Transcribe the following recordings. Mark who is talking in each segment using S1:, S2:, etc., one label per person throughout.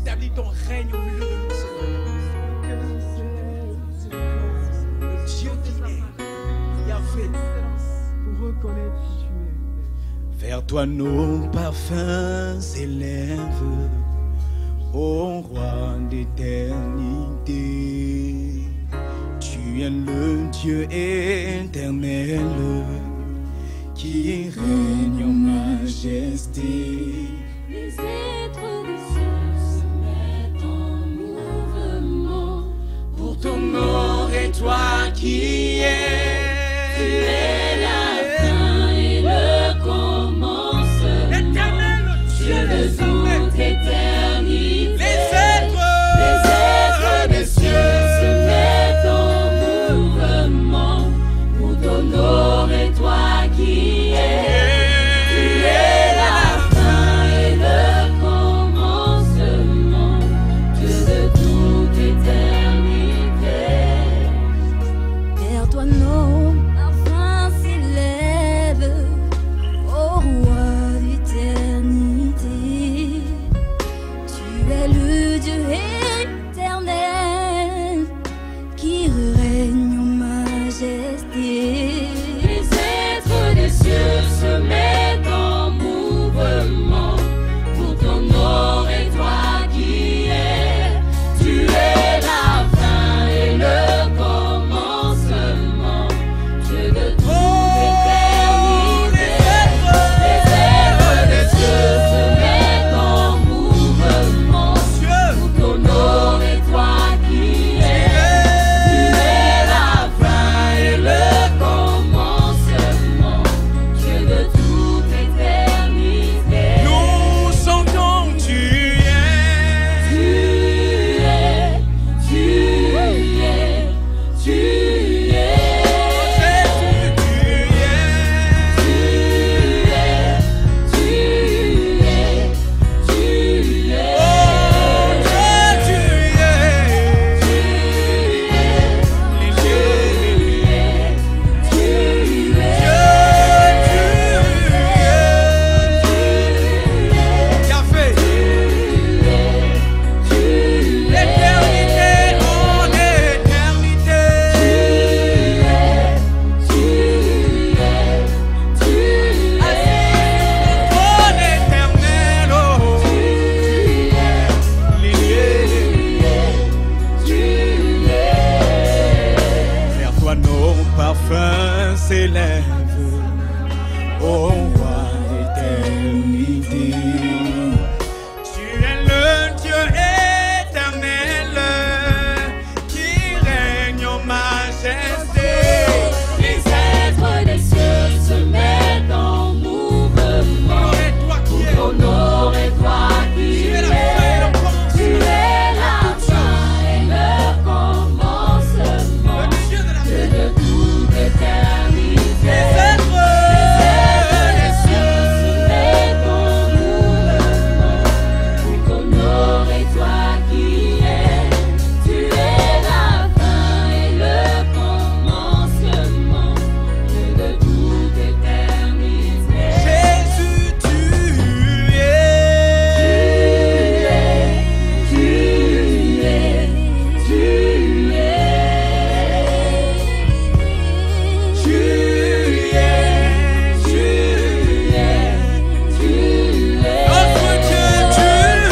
S1: établis ton règne au milieu de nous, Seigneur. Le Dieu qui est, Yahvé.
S2: Pour reconnaître qui tu es.
S1: Vers toi nos parfums s'élèvent, ô roi d'éternité. Tu es le Dieu éternel qui règne en majesté.
S3: Les êtres des cieux se mettent en mouvement
S1: Pour t'honorer, toi qui es.
S3: Tu es la fin et le commencement.
S1: L'éternel,
S3: Dieu de toute éternité.
S1: les êtres
S3: des cieux se mettent en mouvement pour t'honorer, toi qui es. Tu es la fin et le commencement. Dieu de toute éternité. Vers toi nos parfums s'élèvent, ô roi d'éternité. Tu es le Dieu éternel qui règne en majesté. Les êtres des cieux se mettent en mouvement pour t'honorer, toi qui es. Tu es la fin et le commencement. Dieu de toute éternité. Les êtres des cieux se mettent en mouvement pour t'honorer, toi qui es. Tu es la fin et le commencement. Dieu de toute éternité.
S1: Nous chantons, tu es.
S3: Tu es, tu es, tu es.
S1: Jésus, tu es.
S3: Tu es, tu es, tu es.
S1: Oh Dieu, tu es. Les Yahvé. L'éternité en éternité. Trône éternel, oh. Les vers toi nos parfums s'élèvent, ô roi d'éternité. Tu es le Dieu éternel qui règne en majesté.
S3: Les êtres des cieux se mettent en mouvement
S1: Et toi qui es,
S3: pour t'honorer, toi qui
S1: tu es la fin et
S3: es.
S1: le commencement.
S3: Tu es la fin et le commencement.
S1: Le Dieu de la
S3: Dieu de toute éternité.
S1: Les êtres
S3: des cieux se mettent en mouvement pour t'honorer, toi qui es. Tu es la fin et le commencement. Dieu de toute éternité.
S1: Jésus, tu es.
S3: Tu es, tu
S1: Notre Dieu, tu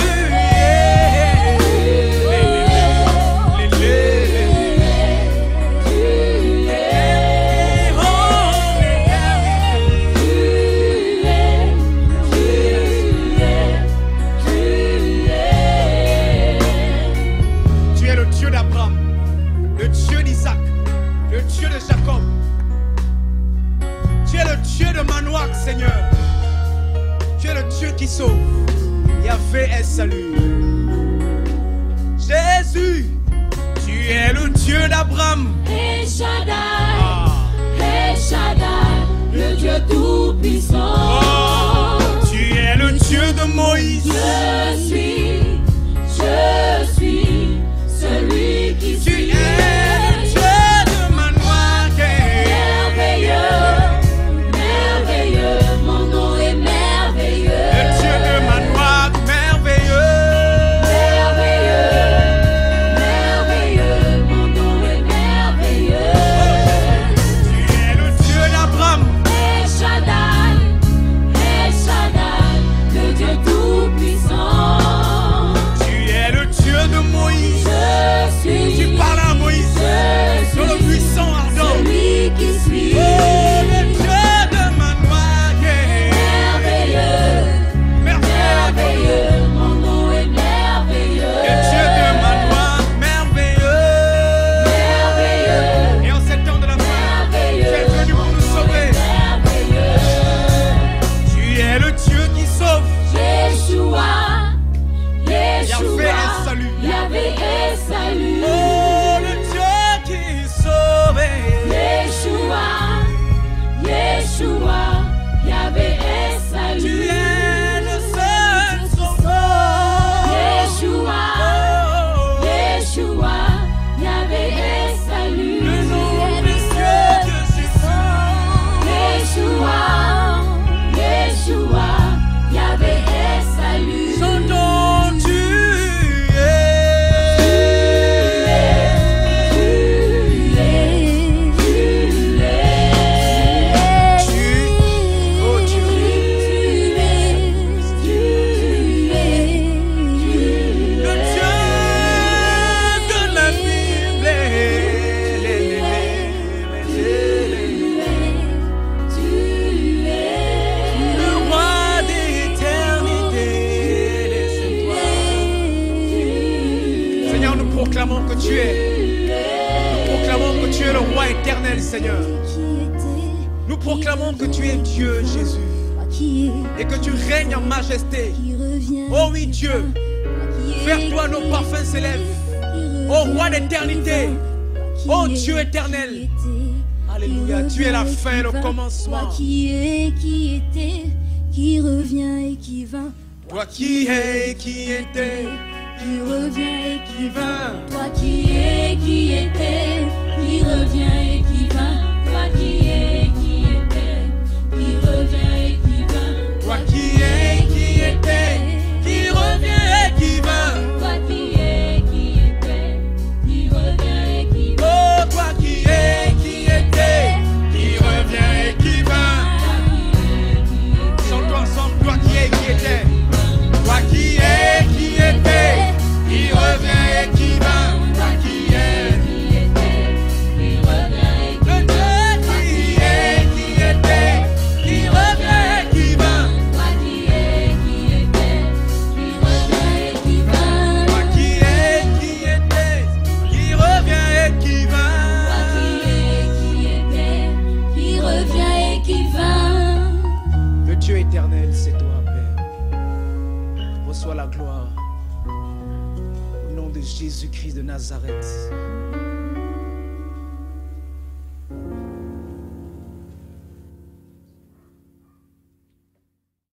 S1: Tu es le Dieu d'Abraham, le Dieu d'Isaac, le Dieu de Jacob. Tu es le Dieu de Manoach, Seigneur. Tu es le Dieu qui sauve. Yahvé est salut. Jésus, tu es le Dieu d'Abraham.
S3: El Shaddai,
S1: Ah.
S3: El Shaddai, le Dieu tout-puissant.
S1: Oh, tu es le Dieu de Moïse.
S3: Je suis celui qui
S1: Tu
S3: suis.
S1: es le Dieu de Manoach.
S3: Merveilleux, merveilleux, mon nom est merveilleux.
S1: Le Dieu de Manoach, merveilleux. Yahvé est salut.
S3: Yahvé est salut.
S1: Oh, le Dieu qui sauve.
S3: Yeshua, Yeshua, Yahvé est salut.
S1: Tu es le seul sauveur.
S3: Yeshua,
S1: Oh,
S3: Yeshua, Yahvé est salut.
S1: le nom précieux de Jésus.
S3: Yeshua, Yeshua, Yahvé est salut.
S1: Son nom tu le Dieu de la Bible. Le roi d'éternité. Seigneur, nous proclamons que tu es. Nous proclamons que tu es le roi éternel, Seigneur. Nous proclamons que tu es Dieu, Jésus, et que tu règnes en majesté. Oh oui, Dieu, vers toi nos parfums s'élèvent. Oh roi d'éternité, oh Dieu éternel. Alléluia, tu es la fin et le commencement.
S4: Toi qui es, qui était, qui revient et qui va.
S1: Toi qui es et qui était,
S4: Qui revient et qui va.
S1: va.
S3: Toi qui es, qui était, qui revient et qui va. Toi qui es, qui était, qui revient et qui va.
S1: Toi qui es, qui était, qui revient et qui va.
S3: Toi qui es, qui était, qui revient et qui va.
S1: Oh, toi qui es, qui était, qui revient et qui va. Chante-toi ensemble, toi qui es, qui était. Toi qui es, qui était, qui revient et qui va. Toi qui es,
S3: Qui était, qui revient et qui
S1: le Dieu qui est, qui était, qui revient et qui va.
S3: Toi qui es, qui était, qui revient et qui va.
S1: Toi qui es, qui était, qui revient et qui va.
S3: Toi qui es, qui était, qui revient et qui va.
S1: Le Dieu éternel, c'est toi, Père. Reçois la gloire. Au nom de Jésus-Christ de Nazareth.